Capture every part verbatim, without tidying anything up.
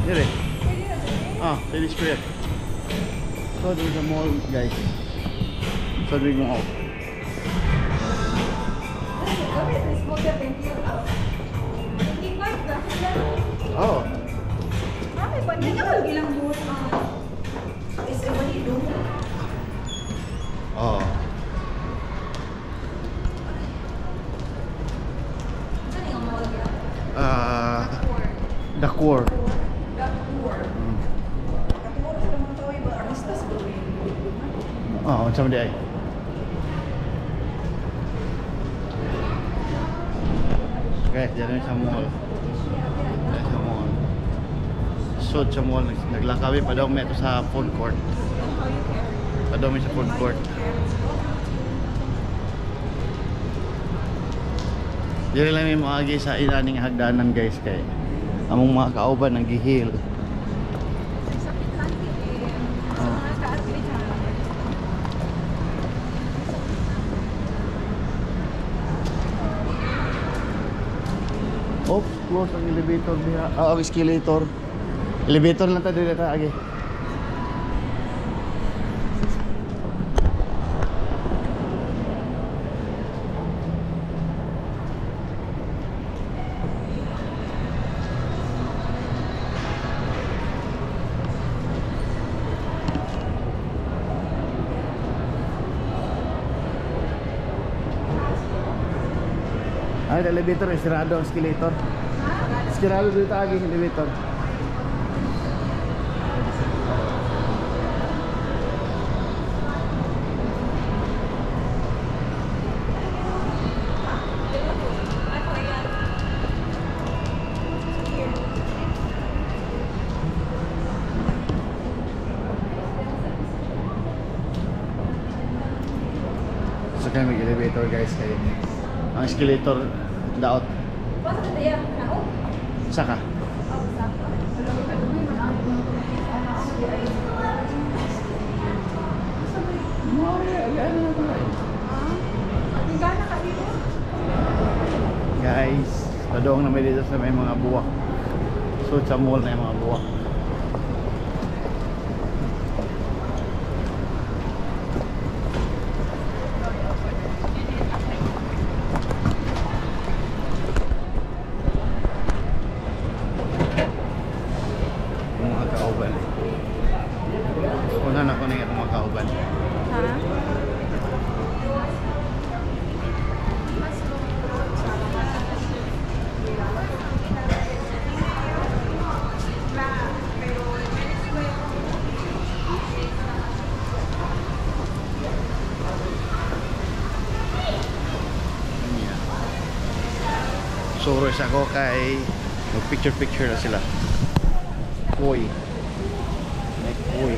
Dire. Ah, City Street. So, dun sa mall, guys. Sabi mo ako. Oh. Ay, pwede ka mag-ilang buwan na. Is it what you do? Oh. Ah, Dakwar. Dakwar. Dakwar sa mga tawag ba artista sa gawin? Oh, sama dia. Guys, diyan sa mall. Diyan sa mall. Sud sa mall, naglakawi pa daw may ito sa food court. Pa daw may sa food court. Dili lang may maagi sa ilaning hagdanan guys kay among mga kauban naghihil. Oh, close ang elevator diha. Ah, ang escalator. Elevator lang ta dili ta agi. Ay, elevator, istirado ang escalator. Istirado dito aging elevator. So kaya may elevator guys kayo. Ang escalator daot. Pasok ka tayo. Nao? Saka. Oh, saka. Guys, padong na may dito sa may mga buwak. So sa mall na yung mga buwak. Kunan ako na yung mga kauban. Ha? Suros ako kay mag-picture picture na sila. Koy. May koy.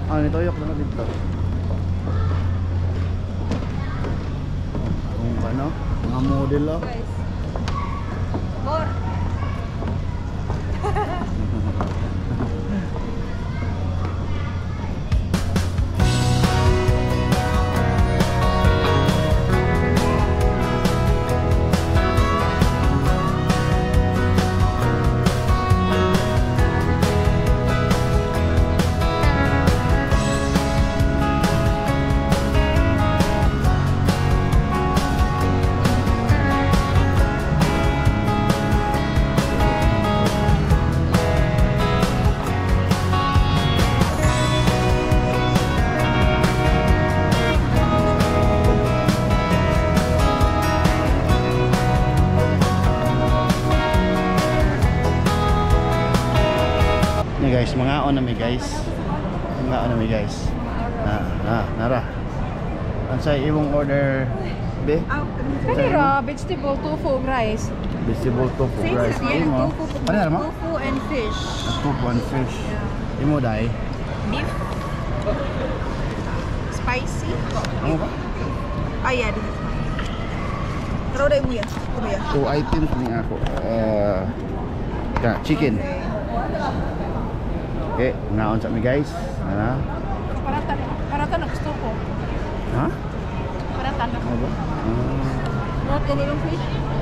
Ah, nitoyok na dito. Kung ano, mga model oh. Guys. More. Ni guys, mga on na mi guys. Mga on na mi guys. Na, na, nara. Ang sa imong order be? Kanira, vegetable, tofu, rice. Vegetable tofu Same rice. as yan, Imo. tofu, Ano naman? tofu and fish. Tofu and fish. Imo dai. Beef. Spicy. Ano ba? Ah, yeah, this is mine. Pero dahil mo yan. Ano yan? Two items ni ako. Uh, ka, chicken. Okay, ngaon sa mi guys. Ano? Paratan, paratan na gusto ko. Ha? Paratan na. Ano ba? Ah. Not ganilong fish?